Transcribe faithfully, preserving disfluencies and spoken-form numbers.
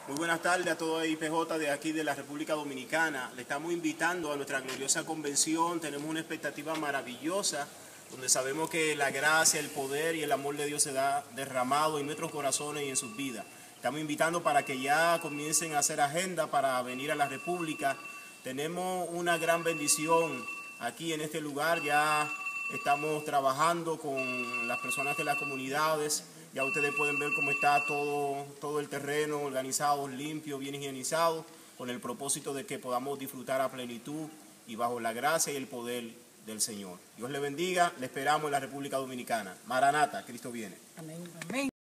Muy buenas tardes a todo I P J de aquí de la República Dominicana. Le estamos invitando a nuestra gloriosa convención. Tenemos una expectativa maravillosa, donde sabemos que la gracia, el poder y el amor de Dios se da derramado en nuestros corazones y en sus vidas. Estamos invitando para que ya comiencen a hacer agenda para venir a la República. Tenemos una gran bendición aquí en este lugar. Ya estamos trabajando con las personas de las comunidades. Ya ustedes pueden ver cómo está todo, todo el terreno organizado, limpio, bien higienizado, con el propósito de que podamos disfrutar a plenitud y bajo la gracia y el poder del Señor. Dios le bendiga, le esperamos en la República Dominicana. Maranata, Cristo viene. Amén, amén.